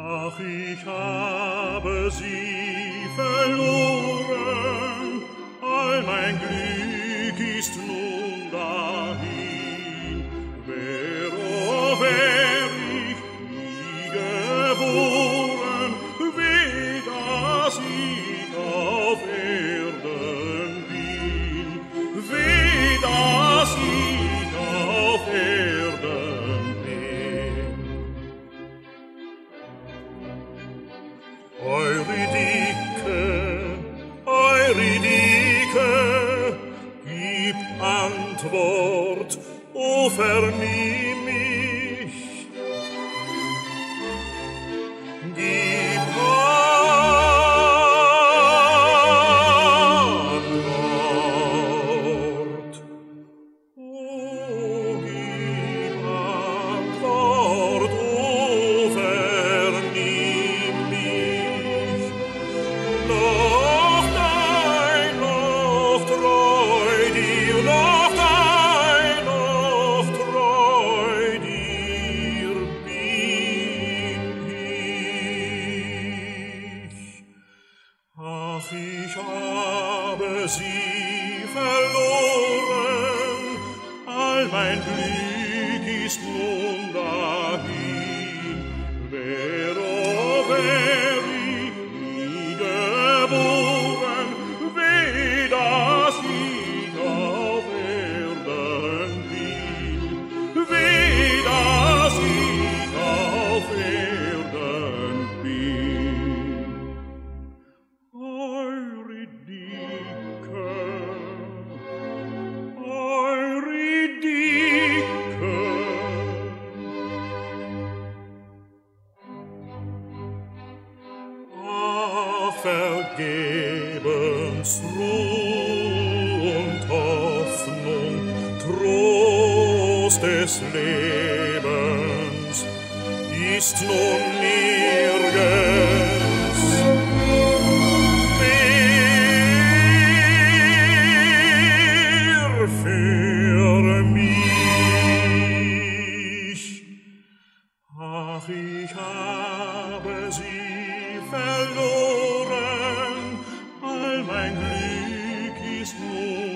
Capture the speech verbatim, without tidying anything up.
Ach, ich habe sie verloren, all mein Glück ist nun dahin. Wär, oh, wär ich nie geboren, weh, dass ich auf Erden bin, weh, dass ich auf Erden bin. Eurydike, Eurydike, gib Antwort, o vernimm mich. Gib Antwort, o gib Antwort, o vernimm mich. Noch dein, noch treu dir, noch dein, noch treu dir bin ich. Ach, ich habe sie verloren, all mein Glück ist nun dahin. Wär, oh, wär ich nie geboren, weh, dass ich auf Erden bin, weh, dass ich auf Erden bin. Eurydike, Eurydike, ach, vergebens Ruh und Hoffnung, Trost des Lebens ist nun nirgends mehr für mich. Ach, ich habe sie verloren, all mein Glück ist nun